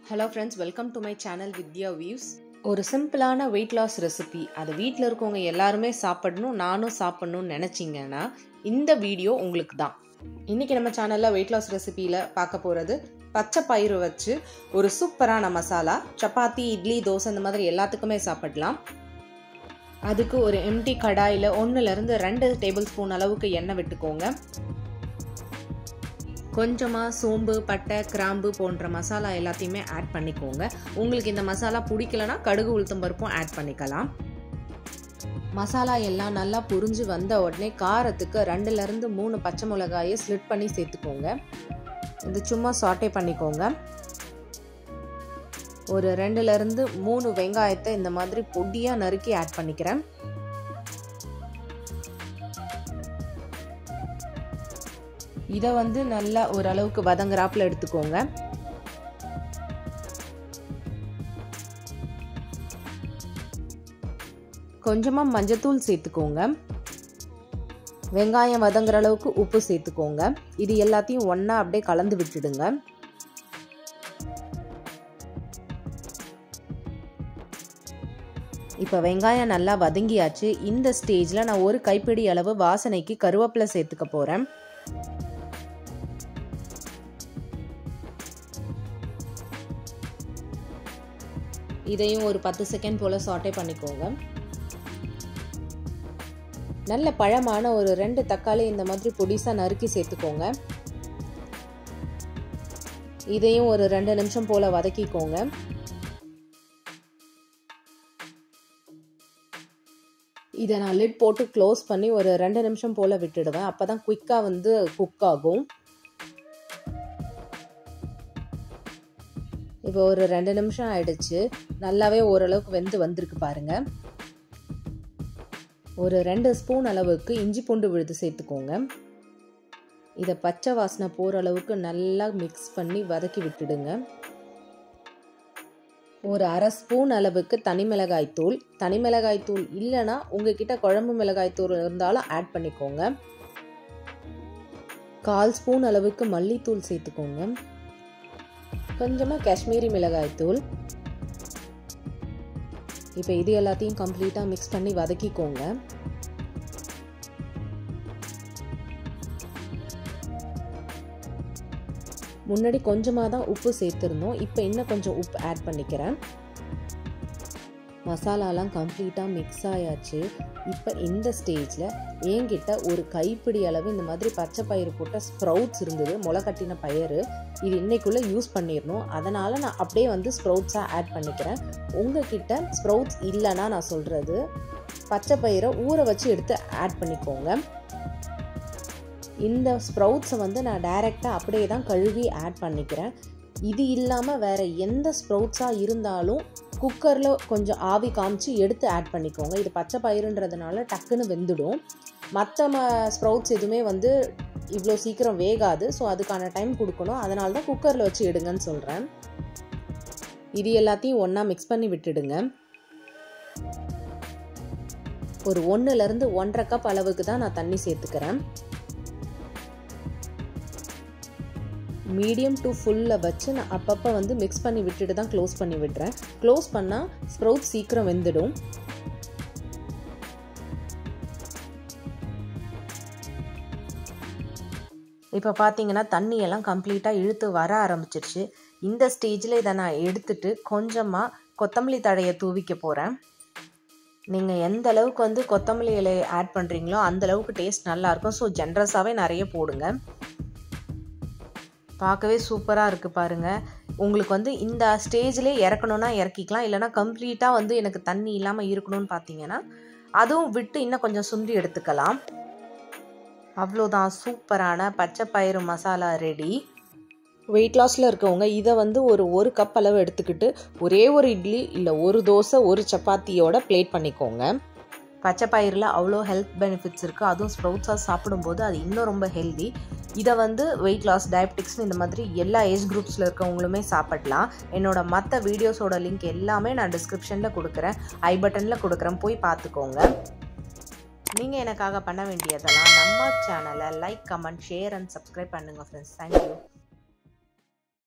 Hello friends, welcome to my channel Vidya Views. ஒரு சிம்பிளான weight loss recipe அது வீட்டில் இருக்கவங்க எல்லாருமே சாப்பிடணும் நானும் சாப்பிடணும்னு நினச்சிங்கன்னா இந்த வீடியோ உங்களுக்கு தான். இன்றைக்கி நம்ம சேனலில் weight loss ரெசிபியில் பார்க்க போகிறது பச்சை பயிறு வச்சு ஒரு சூப்பரான மசாலா. சப்பாத்தி, இட்லி, தோசை இந்த மாதிரி எல்லாத்துக்குமே சாப்பிடலாம். அதுக்கு ஒரு எம்டி கடாயில் 1-2 டேபிள் ஸ்பூன் அளவுக்கு எண்ணெய் விட்டுக்கோங்க. கொஞ்சமாக சோம்பு, பட்டை, கிராம்பு போன்ற மசாலா எல்லாத்தையுமே ஆட் பண்ணிக்கோங்க. உங்களுக்கு இந்த மசாலா பிடிக்கலனா கடுகு, உளுத்தம் பருப்பும் ஆட் பண்ணிக்கலாம். மசாலா எல்லாம் நல்லா புரிஞ்சு வந்த உடனே காரத்துக்கு 2-3 பச்சை மிளகாயை ஸ்லிட் பண்ணி சேர்த்துக்கோங்க. இது சும்மா சாட்டே பண்ணிக்கோங்க. ஒரு 2-3 வெங்காயத்தை இந்த மாதிரி பொடியாக நறுக்கி ஆட் பண்ணிக்கிறேன். இதை நல்லா ஓரளவுக்கு வதங்குறாப்புல எடுத்துக்கோங்க. கொஞ்சமாக மஞ்சத்தூள் சேர்த்துக்கோங்க. வெங்காயம் வதங்குற அளவுக்கு உப்பு சேர்த்துக்கோங்க. இது எல்லாத்தையும் ஒன்றா அப்படியே கலந்து விட்டுடுங்க. இப்போ வெங்காயம் நல்லா வதங்கியாச்சு. இந்த ஸ்டேஜில் நான் ஒரு கைப்பிடி அளவு வாசனைக்கு கருவேப்பிலை சேர்த்துக்க போகிறேன். இதையும் ஒரு 10 செகண்ட் போல் சாட்டே பண்ணிக்கோங்க. நல்ல பழமான ஒரு 2 தக்காளி இந்த மாதிரி பொடிசாக நறுக்கி சேர்த்துக்கோங்க. இதையும் ஒரு 2 நிமிஷம் போல் வதக்கிக்கோங்க. இதை நான் லிட் போட்டு க்ளோஸ் பண்ணி ஒரு 2 நிமிஷம் போல் விட்டுடுவேன். அப்போ தான் குயிக்காக குக் ஆகும். இப்போ ஒரு 2 நிமிஷம் ஆயிடுச்சு. நல்லாவே ஓரளவுக்கு வெந்து வந்திருக்கு பாருங்க. ஒரு 2 ஸ்பூன் அளவுக்கு இஞ்சி பூண்டு விழுது சேர்த்துக்கோங்க. இதை பச்சை வாசனை போகிற அளவுக்கு நல்லா மிக்ஸ் பண்ணி வதக்கி விட்டுடுங்க. ஒரு 1/2 ஸ்பூன் அளவுக்கு தனி மிளகாய்த்தூள். தனி மிளகாய்த்தூள் இல்லைன்னா உங்ககிட்ட குழம்பு மிளகாய்த்தூள் இருந்தாலும் ஆட் பண்ணிக்கோங்க. 1/4 ஸ்பூன் அளவுக்கு மல்லித்தூள் சேர்த்துக்கோங்க. கொஞ்சமாக காஷ்மீரி மிளகாய்த்தூள். இப்போ இது எல்லாத்தையும் கம்ப்ளீட்டாக மிக்ஸ் பண்ணி வதக்கிக்கோங்க. முன்னாடி கொஞ்சமாக தான் உப்பு சேர்த்துருந்தோம். இப்போ இன்னும் கொஞ்சம் உப்பு ஆட் பண்ணிக்கிறேன். மசாலாலாம் கம்ப்ளீட்டாக மிக்ஸ் ஆயாச்சு. இப்போ இந்த ஸ்டேஜில் என்கிட்ட ஒரு கைப்பிடி அளவு இந்த மாதிரி பச்சை பயிறு போட்ட ஸ்ப்ரவுட்ஸ் இருந்தது, முளைக்கட்டின பயிறு. இது இன்னைக்குள்ளே யூஸ் பண்ணிடணும். அதனால் நான் அப்படியே ஸ்ப்ரவுட்ஸாக ஆட் பண்ணிக்கிறேன். உங்ககிட்ட ஸ்ப்ரவுட்ஸ் இல்லைன்னா நான் சொல்கிறது பச்சை பயிரை ஊற வச்சு எடுத்து ஆட் பண்ணிக்கோங்க. இந்த ஸ்ப்ரவுட்ஸை நான் டைரெக்டாக அப்படியே தான் கழுவி ஆட் பண்ணிக்கிறேன். இது இல்லாமல் வேறு எந்த ஸ்ப்ரவுட்ஸாக இருந்தாலும் குக்கரில் கொஞ்சம் ஆவி காமிச்சு எடுத்து ஆட் பண்ணிக்கோங்க. இது பச்சை பயிருன்றதுனால டக்குன்னு வெந்துடும். மற்ற ஸ்ப்ரவுட்ஸ் எதுவுமே இவ்வளோ சீக்கிரம் வேகாது. ஸோ அதுக்கான டைம் கொடுக்கணும். அதனால தான் குக்கரில் வச்சு எடுங்கன்னு சொல்கிறேன். இது எல்லாத்தையும் ஒன்றா மிக்ஸ் பண்ணி விட்டுடுங்க. ஒரு 1-1.5 கப் அளவுக்கு தான் நான் தண்ணி சேர்த்துக்கிறேன். மீடியம் டு ஃபுல்லில் வச்சு நான் அப்பப்போ மிக்ஸ் பண்ணி விட்டுட்டு தான் க்ளோஸ் பண்ணி விடுறேன். க்ளோஸ் பண்ணால் ஸ்ப்ரவுட் சீக்கிரம் வெந்துடும். இப்போ பார்த்தீங்கன்னா தண்ணியெல்லாம் கம்ப்ளீட்டாக இழுத்து வர ஆரம்பிச்சிருச்சு. இந்த ஸ்டேஜில் இதை நான் எடுத்துட்டு கொஞ்சமாக கொத்தமல்லி தழையை தூவிக்க போகிறேன். நீங்கள் எந்த அளவுக்கு கொத்தமல்லி இலையை ஆட் பண்ணுறீங்களோ அந்தளவுக்கு டேஸ்ட் நல்லாயிருக்கும். ஸோ ஜென்ரஸாகவே நிறைய போடுங்க. பார்க்கவே சூப்பராக இருக்குது பாருங்கள். உங்களுக்கு இந்த ஸ்டேஜ்லேயே இறக்கணுன்னா இறக்கிக்கலாம். இல்லைனா கம்ப்ளீட்டாக எனக்கு தண்ணி இல்லாமல் இருக்கணும்னு பார்த்தீங்கன்னா அதுவும் விட்டு இன்னும் கொஞ்சம் சுண்டி எடுத்துக்கலாம். அவ்வளோதான், சூப்பரான பச்சை பயிறு மசாலா ரெடி. வெயிட் லாஸில் இருக்கவங்க இதை ஒரு கப் அளவு எடுத்துக்கிட்டு ஒரே ஒரு இட்லி இல்லை ஒரு தோசை ஒரு சப்பாத்தியோட பிளேட் பண்ணிக்கோங்க. பச்சை பயிரில் அவ்வளோ ஹெல்த் பெனிஃபிட்ஸ் இருக்குது. அதுவும் ஸ்ப்ரவுட்ஸாக சாப்பிடும்போது அது இன்னும் ரொம்ப ஹெல்தி. இதை வெயிட் லாஸ், டயபெட்டிக்ஸ்னு இந்த மாதிரி எல்லா ஏஜ் குரூப்ஸில் இருக்கவங்களுமே சாப்பிடலாம். என்னோட மற்ற வீடியோஸோட லிங்க் எல்லாமே நான் டிஸ்கிரிப்ஷனில் கொடுக்குறேன், ஐ பட்டனில் கொடுக்குறேன், போய் பார்த்துக்கோங்க. நீங்கள் எனக்காக பண்ண வேண்டியதெல்லாம் நம்ம சேனலை like, comment, share and subscribe பண்ணுங்கள் ஃப்ரெண்ட்ஸ். தேங்க்யூ.